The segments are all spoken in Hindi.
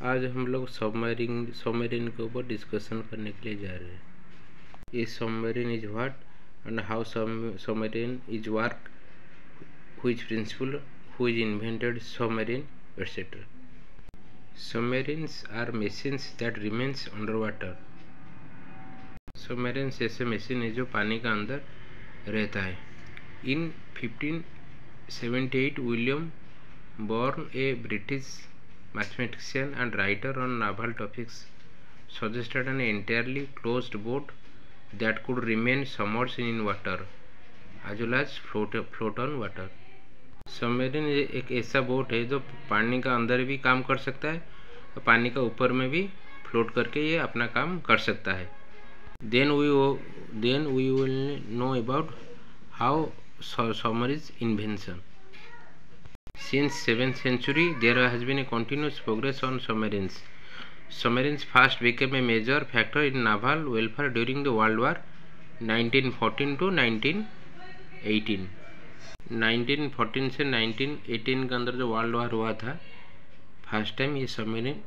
आज हम लोग सबमरीन के ऊपर डिस्कशन करने के लिए जा रहे हैं। ये submarine is what and how submarine is work, which principle, who is invented submarine etcetera. Submarines are machines that remains under water. सबमरीन्स ऐसे मशीन है जो पानी का अंदर रहता है। In 1578 William Bourne, a British mathematician and writer on naval topics, suggested an entirely closed boat that could remain submerged in water as well as float on water. Submarine एक ऐसा बोट है जो पानी का अंदर भी काम कर सकता है और पानी का ऊपर में भी फ्लोट करके ये अपना काम कर सकता है। Then we will know about how submarine invention. Since 7th century, there has been a continuous progress on submarines. Submarines first became a major factor in naval welfare during the World War 1914 to 1918. 1914 से 1918 के अंदर जो वर्ल्ड वार हुआ था, फर्स्ट टाइम ये सबमरीन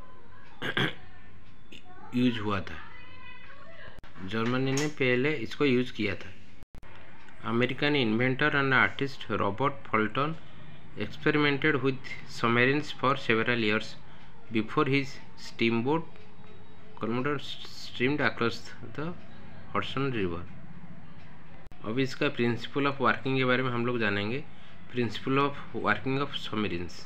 यूज हुआ था। जर्मनी ने पहले इसको यूज किया था। American inventor and artist Robert Fulton experimented with submarines for several years before his steamboat Commodore steamed across the Hudson River. अब इसका प्रिंसिपल ऑफ वर्किंग के बारे में हम लोग जानेंगे। Principle of working of submarines.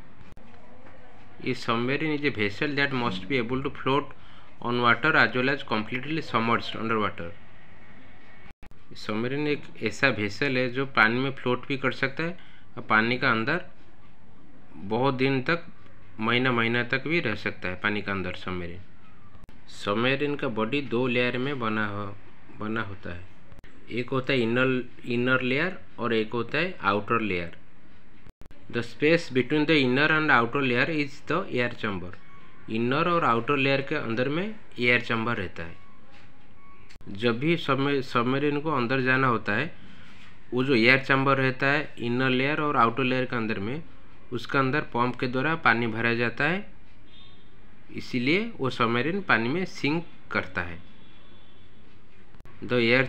ये submarine is a vessel that must be able to float on water as well as completely submerged under water. Submarine एक ऐसा वेसल है जो पानी में फ्लोट भी कर सकता है और पानी का अंदर बहुत दिन तक, महीना तक भी रह सकता है पानी का अंदर सबमरीन। सबमरीन का बॉडी दो लेयर में बना होता है। एक होता है इनर लेयर और एक होता है outer layer. The space between the inner and outer layer is the air chamber. Inner और आउटर लेयर के अंदर में एयर चैम्बर रहता है। जब भी सबमरीन को अंदर जाना होता है, वो जो एयर चैम्बर रहता है इनर लेयर और आउटर लेयर के अंदर में, उसका अंदर पंप के द्वारा पानी भरा जाता है, इसीलिए वो सबमरीन पानी में सिंक करता है। The air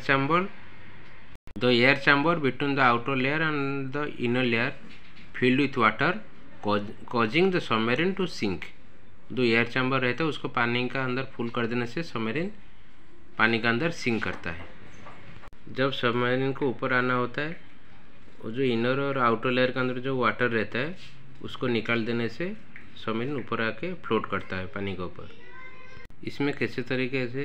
chamber between the outer layer and the inner layer filled with water causing the submarine to sink. जो एयर चैम्बर रहता है उसको पानी का अंदर फुल कर देने से सबमरीन पानी का अंदर सिंक करता है। जब सबमरीन को ऊपर आना होता है, वो जो इनर और आउटर लेयर के अंदर जो वाटर रहता है उसको निकाल देने से सबमरीन ऊपर आके फ्लोट करता है पानी के ऊपर। इसमें कैसे तरीके से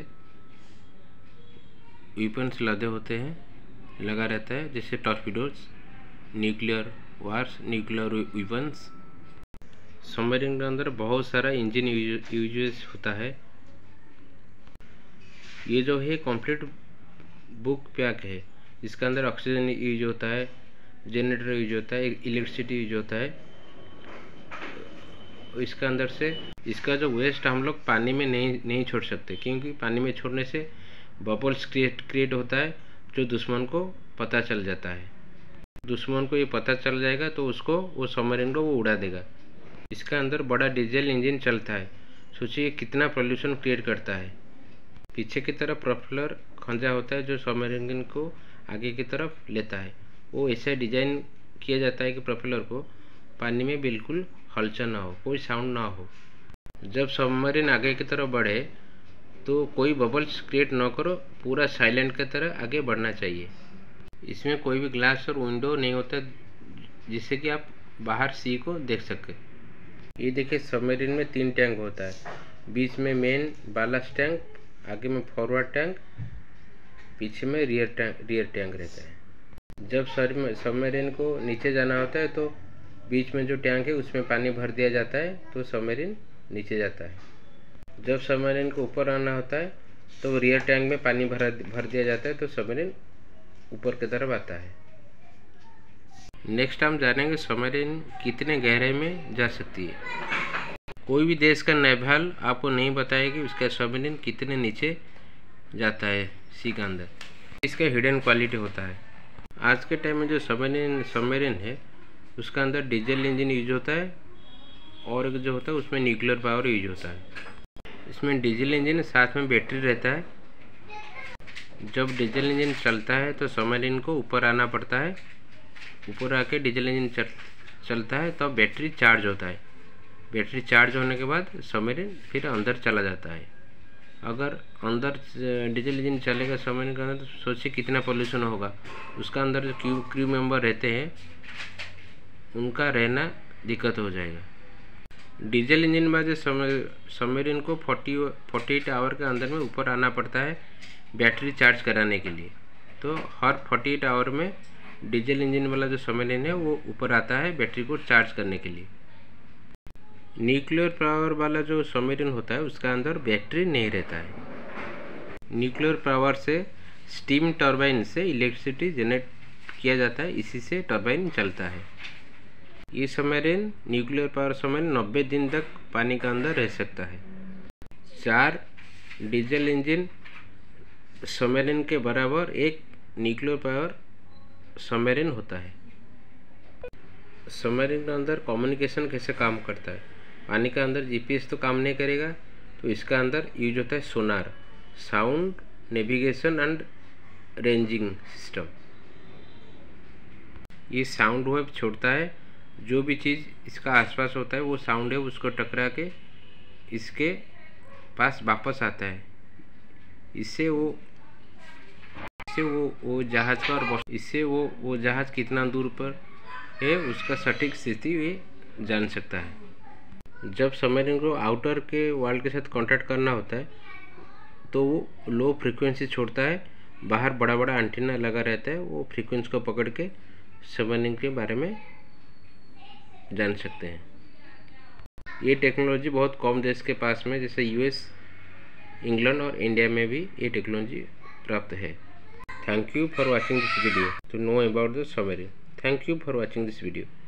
वेपन्स लगा रहता है, जैसे torpedoes, nuclear wars, nuclear weapons. Submarine के अंदर बहुत सारा इंजन यूजेस होता है। ये जो है कंप्लीट बुक पैक है। इसके अंदर ऑक्सीजन यूज होता है, जनरेटर यूज होता है, इलेक्ट्रिसिटी यूज होता है। इसके अंदर से इसका जो वेस्ट हम लोग पानी में नहीं छोड़ सकते, क्योंकि पानी में छोड़ने से बबल्स क्रिएट होता है जो दुश्मन को पता चल जाता है। दुश्मन को ये पता चल जाएगा तो वो सबमरीन को वो उड़ा देगा। इसका अंदर बड़ा डीजल इंजन चलता है। सोचिए कितना पोल्यूशन क्रिएट करता है। पीछे की तरफ प्रोपेलर खंजा होता है जो सबमरीन को आगे की तरफ लेता है। वो ऐसे डिजाइन किया जाता है कि प्रोपेलर को पानी में बिल्कुल हलचल ना हो, कोई साउंड ना हो। जब सबमरीन आगे की तरफ बढ़े तो कोई बबल्स क्रिएट न करो, पूरा साइलेंट की तरह आगे बढ़ना चाहिए। इसमें कोई भी ग्लास और विंडो नहीं होता जिससे कि आप बाहर सी को देख सके। ये देखिए सबमरीन में 3 टैंक होता है। बीच में मेन बालास्ट टैंक, आगे में फॉरवर्ड टैंक, पीछे में रियर टैंक रहता है। जब सबमरीन को नीचे जाना होता है तो बीच में जो टैंक है उसमें पानी भर दिया जाता है तो सबमरीन नीचे जाता है। जब सबमरीन को ऊपर आना होता है तो रियर टैंक में पानी भर दिया जाता है तो सबमरीन ऊपर की तरफ आता है। नेक्स्ट हम जानेंगे सबमरीन कितने गहराई में जा सकती है। कोई भी देश का नेवाल आपको नहीं बताएगा कि उसका सबमरीन कितने नीचे जाता है सी के अंदर। इसका हिडन क्वालिटी होता है। आज के टाइम में जो सबमरीन है उसका अंदर डीजल इंजन यूज होता है और एक जो होता है उसमें न्यूक्लियर पावर यूज होता है। इसमें डीजल इंजन साथ में बैटरी रहता है। जब डीजल इंजन चलता है तो सबमरीन को ऊपर आना पड़ता है, ऊपर आके डीजल इंजन चलता है तब बैटरी चार्ज होता है। बैटरी चार्ज होने के बाद सबमरीन फिर अंदर चला जाता है। अगर अंदर डीजल इंजन चलेगा सबमरीन के अंदर तो सोचिए कितना पोल्यूशन होगा। उसका अंदर जो क्रू मेंबर रहते हैं उनका रहना दिक्कत हो जाएगा। डीजल इंजन में जो सबमरीन को 48 आवर के अंदर में ऊपर आना पड़ता है बैटरी चार्ज कराने के लिए। तो हर 48 आवर में डीजल इंजन वाला जो सबमरीन है वो ऊपर आता है बैटरी को चार्ज करने के लिए। न्यूक्लियर पावर वाला जो सबमरीन होता है उसका अंदर बैटरी नहीं रहता है। न्यूक्लियर पावर से स्टीम टरबाइन से इलेक्ट्रिसिटी जनरेट किया जाता है, इसी से टरबाइन चलता है। ये सबमरीन न्यूक्लियर पावर सबमरीन 90 दिन तक पानी के अंदर रह सकता है। 4 डीजल इंजन सबमरीन के बराबर एक न्यूक्लियर पावर सबमरीन होता है। सबमरीन के अंदर कम्युनिकेशन कैसे काम करता है? पानी के अंदर जीपीएस तो काम नहीं करेगा, तो इसका अंदर यूज होता है sonar, sound navigation and ranging system. ये साउंड वेव छोड़ता है, जो भी चीज़ इसका आसपास होता है वो साउंड वेव उसको टकरा के इसके पास वापस आता है। इससे वो जहाज पर इससे वो जहाज कितना दूर पर है उसका सटीक स्थिति वे जान सकता है। जब सबमरीन को आउटर के वर्ल्ड के साथ कांटेक्ट करना होता है तो वो लो फ्रीक्वेंसी छोड़ता है, बाहर बड़ा बड़ा एंटीना लगा रहता है, वो फ्रीक्वेंसी को पकड़ के सबमरीन के बारे में जान सकते हैं। ये टेक्नोलॉजी बहुत कम देश के पास में, जैसे यूएस, इंग्लैंड और इंडिया में भी ये टेक्नोलॉजी प्राप्त है। Thank you for watching this video to know about the submarine. Thank you for watching this video.